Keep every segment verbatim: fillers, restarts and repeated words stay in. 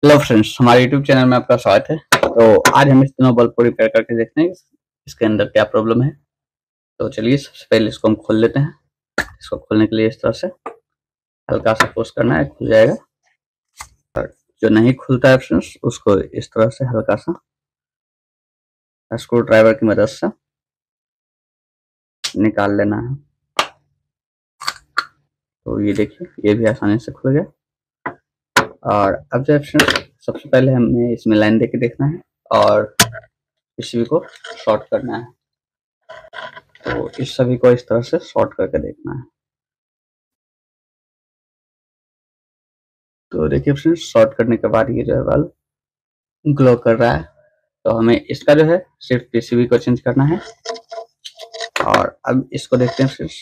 Hello friends, हमारे YouTube channel में आपका स्वागत है। तो आज हम इस दोनों बल्ब को रिपेयर करके देखते हैं इसके अंदर क्या प्रॉब्लम है। तो चलिए सबसे पहले इसको हम खोल लेते हैं। इसको खोलने के लिए इस तरह से हल्का सा पुश करना है, खुल जाएगा। और जो नहीं खुलता है फ्रेंड्स, उसको इस तरह से हल्का सा स्क्रू ड्राइवर की मदद से निकाल लेना है। तो ये देखिए, ये भी आसानी से खुल गया। और अब जो फ्रेंड्स, सबसे पहले हमें इसमें लाइन देके देखना है और पीसीबी को शॉर्ट करना है। तो इस सभी को इस तरह से शॉर्ट करके देखना है। तो देखिए फ्रेंड्स, शॉर्ट करने के बाद ये जो है बल्ब ग्लो कर रहा है। तो हमें इसका जो है सिर्फ पीसीबी को चेंज करना है। और अब इसको देखते हैं फ्रेंड्स।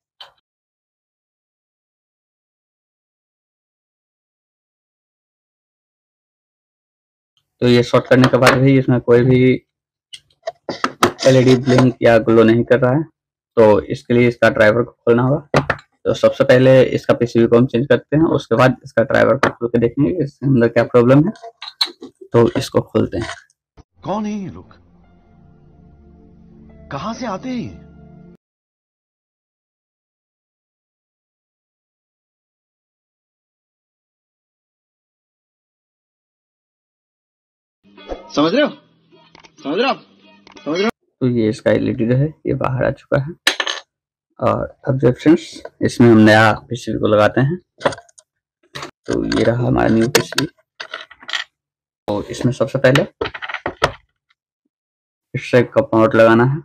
तो ये शॉर्ट करने के बाद भी इसमें कोई भी एलईडी ब्लिंक या ग्लो नहीं कर रहा है। तो इसके लिए इसका ड्राइवर को खोलना होगा। तो सबसे पहले इसका पीसीबी को हम चेंज करते हैं, उसके बाद इसका ड्राइवर को खोल के देखेंगे इसके अंदर क्या प्रॉब्लम है। तो इसको खोलते हैं। कौन है ये लोग, कहां से आते हैं? समझ रहे हो समझ रहे हो आप समझ रहे हो। तो ये इसका एलईडी जो है ये बाहर आ चुका है। और अब जो फ्रेंड्स, इसमें हम नया पीसीबी को लगाते हैं। तो ये रहा हमारा न्यू पीसीबी। तो इसमें सबसे पहले इससे कंपाउंड लगाना है।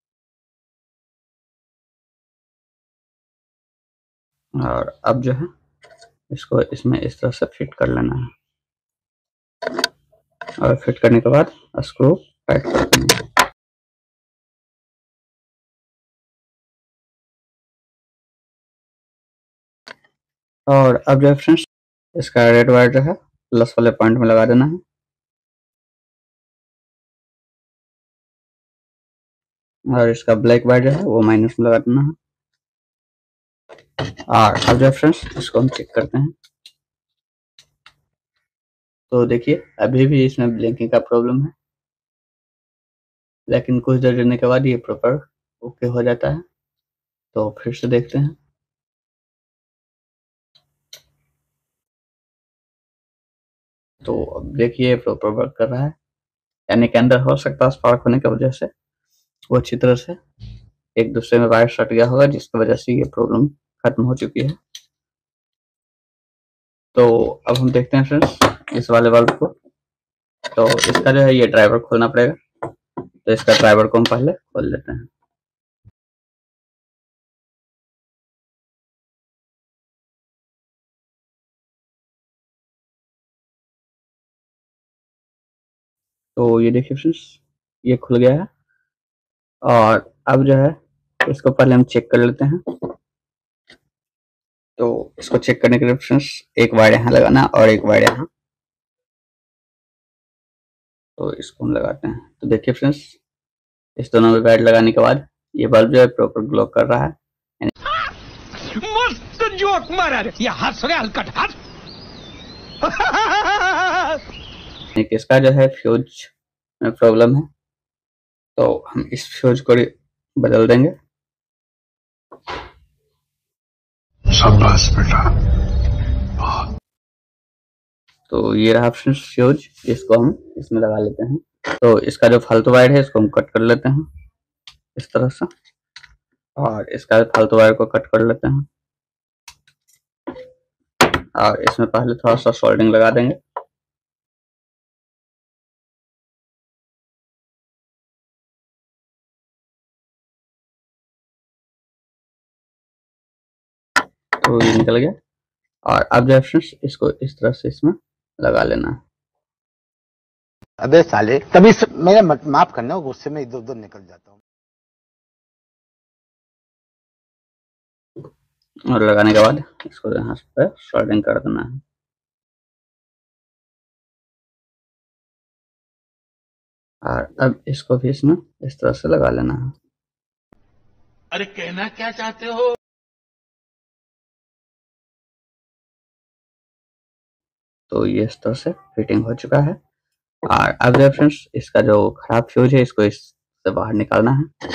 और अब जो है इसको इसमें इस तरह से फिट कर लेना है। और फिट करने के बाद स्क्रू टाइट कर देना है। और अब जो है फ्रेंड्स, इसका रेड वायर जो है प्लस वाले पॉइंट में लगा देना है। और इसका ब्लैक वायर जो है वो माइनस में लगा देना है। और अब जो है फ्रेंड्स, इसको हम चेक करते हैं। तो देखिए, अभी भी इसमें ब्लिंकिंग का प्रॉब्लम है, लेकिन कुछ देर रहने के बाद ये प्रॉपर ओके हो जाता है। तो फिर से देखते हैं। तो अब देखिए प्रॉपर वर्क कर रहा है, यानी के अंदर हो सकता है स्पार्क होने की वजह से वो अच्छी तरह से एक दूसरे में वायर सट गया होगा, जिसकी वजह से ये प्रॉब्लम खत्म हो चुकी है। तो अब हम देखते हैं फ्रेंड्स इस वाले बल्ब को। तो इसका जो है ये ड्राइवर खोलना पड़ेगा। तो इसका ड्राइवर को हम पहले खोल लेते हैं। तो ये देखिए फ्रेंड्स, ये खुल गया है। और अब जो है इसको पहले हम चेक कर लेते हैं। तो इसको चेक करने के लिए फ्रेंड्स, एक वायर यहाँ लगाना और एक वायर यहाँ। तो इसको हम लगाते हैं। तो देखिए फ्रेंड्स, इस दोनों में वायर लगाने के बाद ये बल्ब जो है प्रॉपर ग्लो कर रहा है। मस्त जोक मारा रे, ये हंस रहे हलकट हंस। इसका जो है फ्यूज में प्रॉब्लम है। तो हम इस फ्यूज को बदल देंगे। शाबाश बेटा। तो ये रहा फ्रेंड्स फ्यूज, इसको हम इसमें लगा लेते हैं। तो इसका जो फालतू वायर है इसको हम कट कर लेते हैं इस तरह से। और इसका फालतू वायर को कट कर लेते हैं। और इसमें पहले थोड़ा सा सोल्डिंग लगा देंगे। तो ये निकल गया। और अब जो फ्रेंड्स, इसको इस तरह से इसमें लगा लेना है। अबे साले, कभी स... मेरा माफ करना, गुस्से में इधर उधर निकल जाता हूँ। और लगाने के बाद इसको यहाँ पे सोल्डिंग कर देना है। और अब इसको भी इसमें इस तरह से लगा लेना है। अरे कहना क्या चाहते हो? तो ये इस तरह से फिटिंग हो चुका है। और अब जो फ्रेंड्स इसका जो खराब फ्यूज है इसको इससे बाहर निकालना है।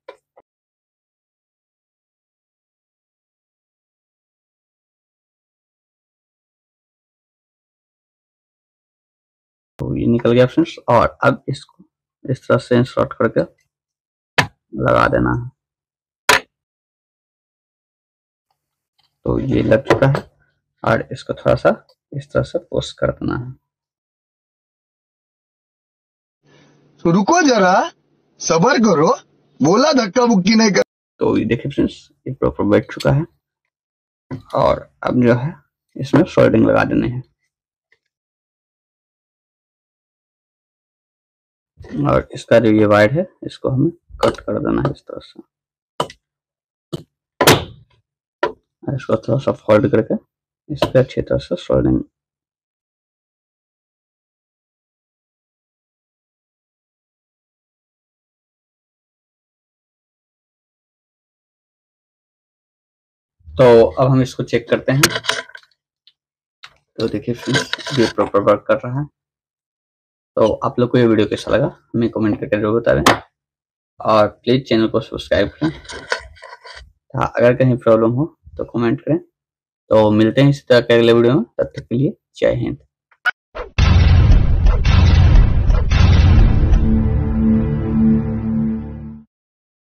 तो ये निकल गया फ्रेंड्स। और अब इसको इस तरह से इंसर्ट करके लगा देना है। तो ये लग चुका है और इसको थोड़ा सा इस तरह से पुश कर देना है। तो रुको जरा, सबर करो, बोला धक्का बुक्की नहीं कर। तो ये देखिए फ्रेंड्स ये प्रॉपर बैठ चुका है। और अब जो है इसमें सोल्डरिंग लगा देनी है। और इसका जो ये वायर है इसको हमें कट कर देना है इस तरह से। इसको थोड़ा सा फोल्ड करके इस पे अच्छी तरह से सोल्डरिंग। तो अब हम इसको चेक करते हैं। तो देखिए फ्रेंड्स ये प्रॉपर वर्क कर रहा है। तो आप लोग को ये वीडियो कैसा लगा हमें कमेंट करके जरूर बताएं। और प्लीज चैनल को सब्सक्राइब करें। अगर कहीं प्रॉब्लम हो तो कमेंट करें। तो मिलते हैं इसी तरह के अगले वीडियो में, तब तक के लिए जय हिंद।